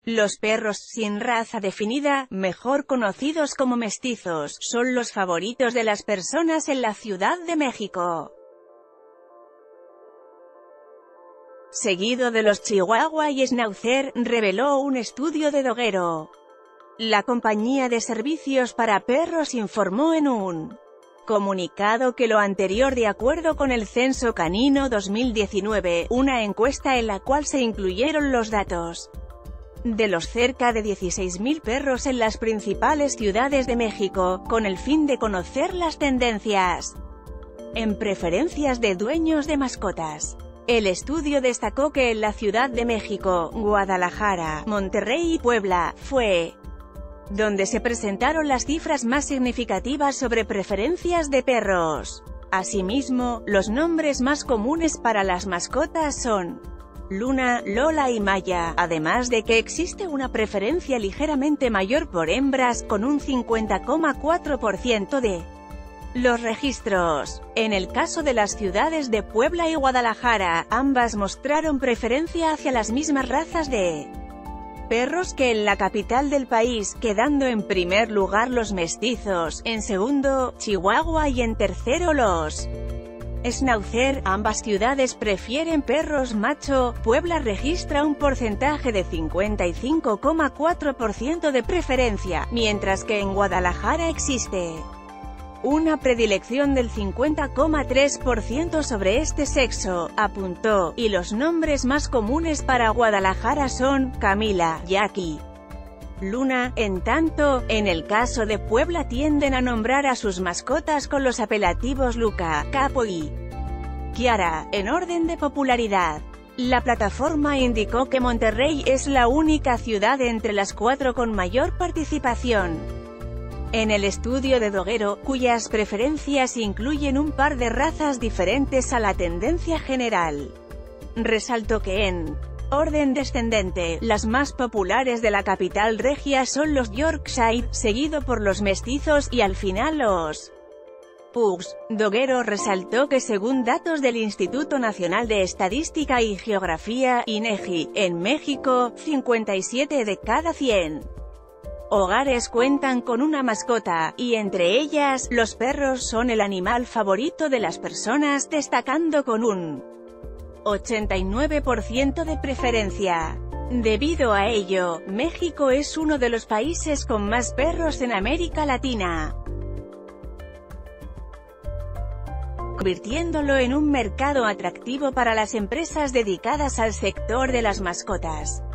Los perros sin raza definida, mejor conocidos como mestizos, son los favoritos de las personas en la Ciudad de México, seguido de los Chihuahua y Schnauzer, reveló un estudio de Dogero. La compañía de servicios para perros informó en un comunicado que lo anterior de acuerdo con el Censo Canino 2019, una encuesta en la cual se incluyeron los datos de los cerca de 16.000 perros en las principales ciudades de México, con el fin de conocer las tendencias en preferencias de dueños de mascotas. El estudio destacó que en la Ciudad de México, Guadalajara, Monterrey y Puebla, fue donde se presentaron las cifras más significativas sobre preferencias de perros. Asimismo, los nombres más comunes para las mascotas son Luna, Lola y Maya, además de que existe una preferencia ligeramente mayor por hembras, con un 50,4% de los registros. En el caso de las ciudades de Puebla y Guadalajara, ambas mostraron preferencia hacia las mismas razas de perros que en la capital del país, quedando en primer lugar los mestizos, en segundo, Chihuahua y en tercero los Schnauzer. Ambas ciudades prefieren perros macho. Puebla registra un porcentaje de 55,4% de preferencia, mientras que en Guadalajara existe una predilección del 50,3% sobre este sexo, apuntó, y los nombres más comunes para Guadalajara son Camila, Jackie, Luna. En tanto, en el caso de Puebla tienden a nombrar a sus mascotas con los apelativos Luca, Capo y Kiara, en orden de popularidad. La plataforma indicó que Monterrey es la única ciudad entre las 4 con mayor participación en el estudio de Dogero, cuyas preferencias incluyen un par de razas diferentes a la tendencia general. Resaltó que en orden descendente, las más populares de la capital regia son los Yorkshire, seguido por los mestizos, y al final los Pugs. Dogero resaltó que según datos del Instituto Nacional de Estadística y Geografía, INEGI, en México, 57 de cada 100 hogares cuentan con una mascota, y entre ellas, los perros son el animal favorito de las personas, destacando con un 89% de preferencia. Debido a ello, México es uno de los países con más perros en América Latina, convirtiéndolo en un mercado atractivo para las empresas dedicadas al sector de las mascotas.